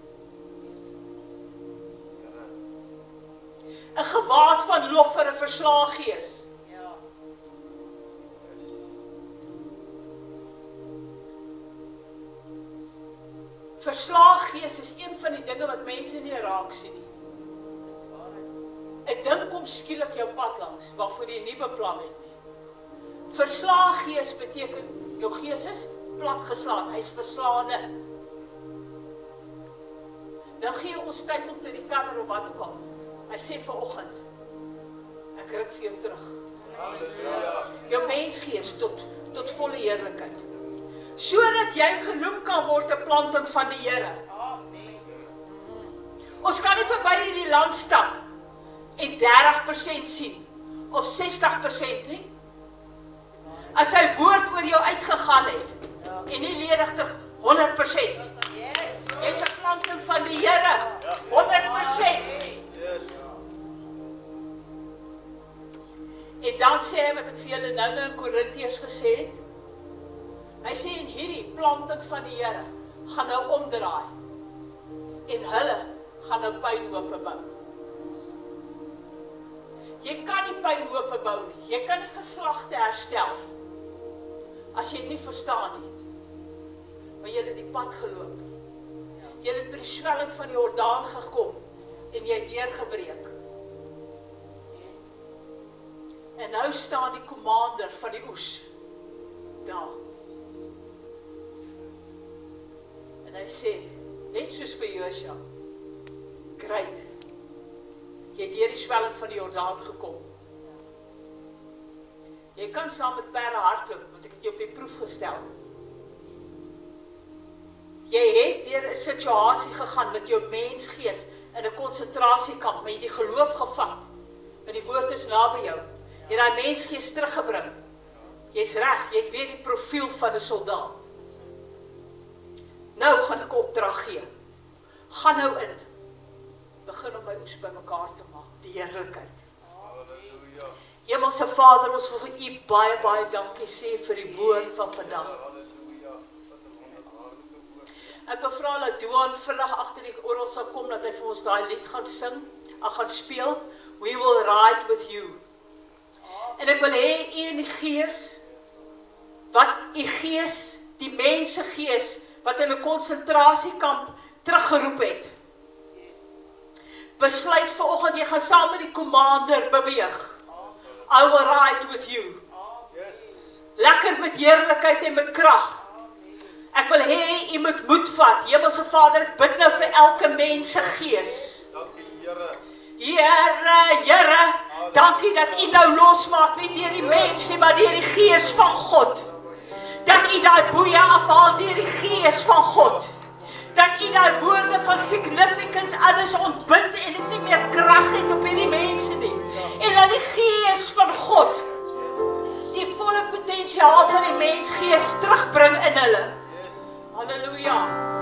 'n gewaad van lof vir 'n verslae gees. Verslae gees is een van die dinge wat mense nie raak sien nie. 'n ding kom skielik jou pad langs, waarvoor jy nie beplan het nie. Verslae gees beteken, jou gees is platgeslaan, hy is verslaane. Dan gee ons tyd om te recover op wat ook al. Hy sê vanoggend, ek ruk vir jou terug. Halleluja. Jou mensgees tot volle heerlikheid. Sodat jy genoem kan word 'n planting van die Here. Ons kan nie verby hierdie land stap en 30% sien, of 60% nie. As sy woord oor jou uitgegaan het, en nie ledigtig 100%. Jy's 'n planting van die Here, 100%. En dan sê hy wat ek vir julle nou in Korintiërs gesê het. Hy sê en hierdie planting van die Here gaan nou omdraai. En hulle gaan nou puinhope bou. Jy kan nie puinhope bou nie. Jy kan nie geslagte herstel as jy dit nie verstaan nie. Maar jy het die pad geloop. Jy het by die swelling van die Jordaan gekom en jy het deurgebreek. En nou staan die commander van die oes daar. En hy sê, net soos vir Josua, great, jy het deur die swelling van die Jordaan gekom. Jy kan saam met perde hardloop, want ek het jou op die proef gestel. Jy het deur 'n situasie gegaan met jou mensgees in 'n konsentrasiekamp, maar jy het die geloof gevat, want die woord is naby jou. Jy het daai mensgees teruggebring. Jy's reg, jy het weer die profiel van 'n soldaat. Nou gaan ek 'n opdrag gee. Gaan nou in. Begin om my oes bymekaar te maak, die heerlikheid. Hemelse Vader, ons wil vir U baie, baie dankie sê vir die woord van vandag. Ek wil vra dat Duan vinnig agter die oral sal kom, dat hy vir ons daai lied gaan sing, gaan speel, We Will Ride With You. En ek wil hê U in die Gees, wat U Gees, die mense Gees, wat in 'n konsentrasiekamp teruggeroep het. Besluit vanoggend, jy gaan saam met die commander beweeg. I will ride with you. Lekker met heerlikheid en met krag. Ek wil hê U moet moed vat. Hemelse Vader, ek bid nou vir elke mens se gees. Dankie, Here. Here, dankie dat U nou losmaak, nie deur die mens nie, maar deur die Gees van God. Dat U daai boeie afhaal deur die Gees van God. Dat U daai woorde van significant others ontbind en dit nie meer krag het op hierdie mense nie. En dat die Gees van God die volle potensiaal van die mensgees terugbring in hulle. Halleluja.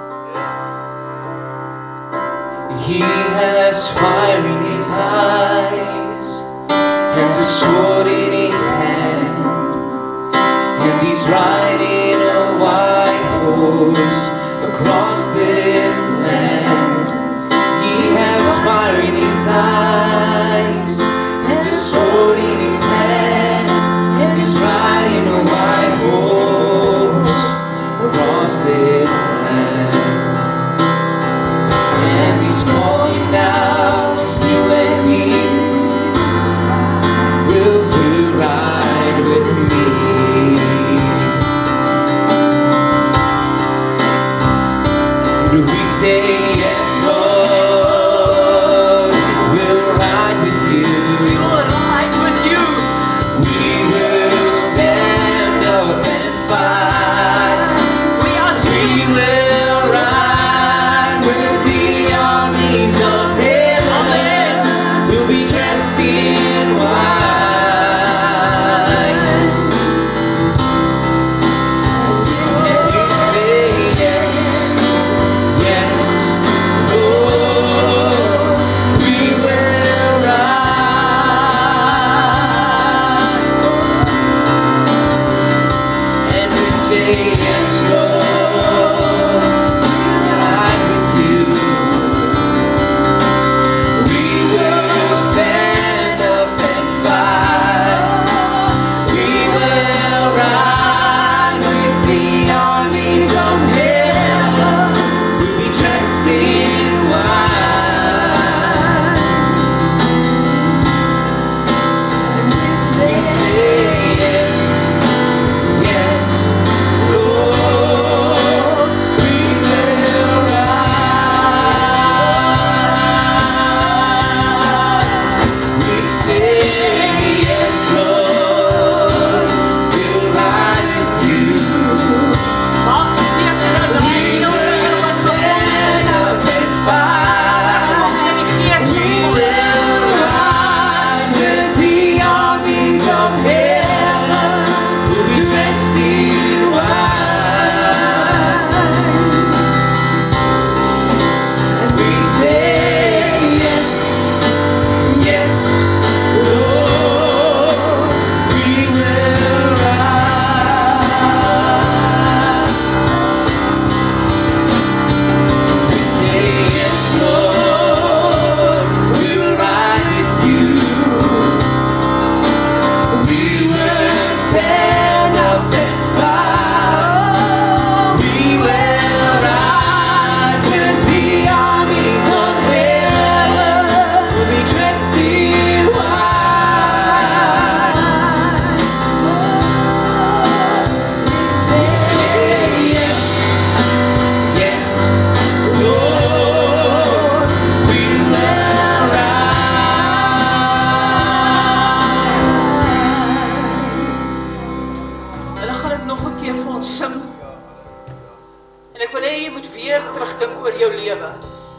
He has fire in his eyes and the sword in his hand, and he's riding a white horse across this land. He has fire in his eyes and the sword in his hand, and he's riding a white horse across this land. And he's calling out to you and me, will you ride with me? Do we say yes, Lord? We'll ride with you. We will ride with you. We will stand up and fight. We are We will ride with the armies of heaven. We'll be dressed in white. And we say yes, yes, Lord, we will ride. And we say yes, Lord, ride with you. We will stand up and fight. We will ride with the armies of heaven. We'll be dressed in white. We say yes, yes, Lord, we will ride. We say yes, Lord, we'll ride with you. maak seker dat We hy jou will stand up and fight. in die Gees We will ride with the armies of heaven. We'll be dressed in white. And we say yes, yes, Lord, we will ride. We say yes, Lord, we'll ride with you. We will stand up and fight. We will ride with the armies of heaven. We'll be dressed in white. We say yes, yes, Lord, we will ride. Hulle gaan dit nog 'n keer vir ons sing. En ek wil hê jy moet weer terugdink oor jou lewe.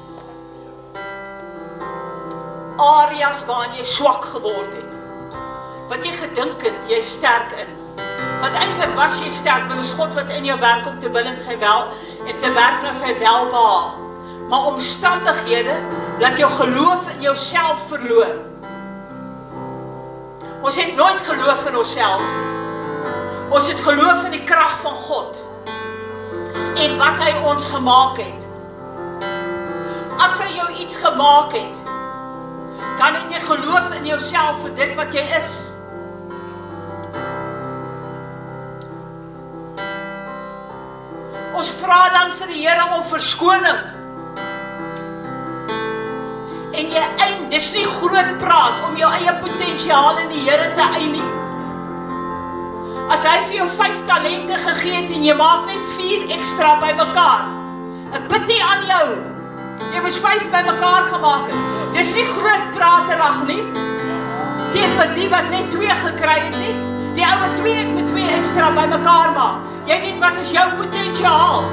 Areas waarin jy swak geword het. Wat jy gedink het jy sterk in. Want eintlik was jy sterk, want dit is God wat in jou werk om te wil en sy wel en te werk na sy welbehaag. Maar omstandighede laat jou geloof in jouself verloor. Ons het nooit geloof in onsself. Ons het geloof in die krag van God. En wat hy ons gemaak het. As hy jou iets gemaak het, dan het jy geloof in jouself vir dit wat jy is. Ons vra dan vir die Here om verskoning. En jy eind, dis nie groot praat om jou eie potensiaal in die Here te eind nie. As hy vir jou 5 talente gegee het en jy maak net 4 ekstra by mekaar, ek bid nie aan jou. Jy moes 5 by mekaar gemaak het. Dis nie groot praterig nie. Teenoor die wat net 2 gekry het nie. Die ou wat 2 met 2 ekstra by mekaar maak. Jy weet wat is jou potensiaal.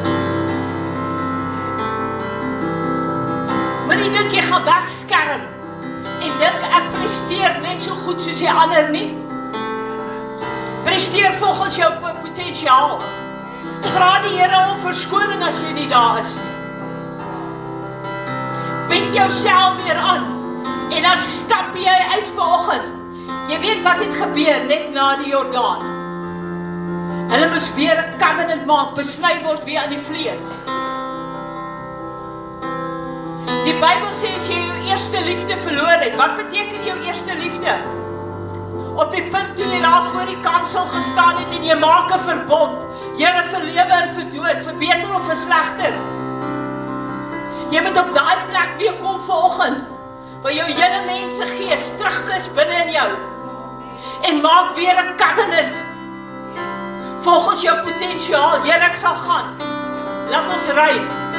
Moenie dink jy gaan wegskerm en dink ek presteer net so goed soos die ander nie. Presteer volgens jou potensiaal. Vra die Here om verskoning as jy nie daar is nie. Bind jouself weer aan en dan stap jy uit vanoggend. Jy weet wat het gebeur net na die Jordaan. Hulle moes weer 'n covenant maak, besny word weer aan die vlees. Die Bybel sê as jy jou eerste liefde verloor het, wat beteken jou eerste liefde? Op die punt toe jy daar voor die kansel gestaan het en jy maak 'n verbond. Here, vir lewe en vir dood, vir beter of vir slegter. Jy moet op daai plek weer kom vanoggend, waar jou hele mensegees terug is binne in jou. En maak weer 'n covenant. Volgens jou potensiaal, Here, ek sal gaan. Laat ons ry.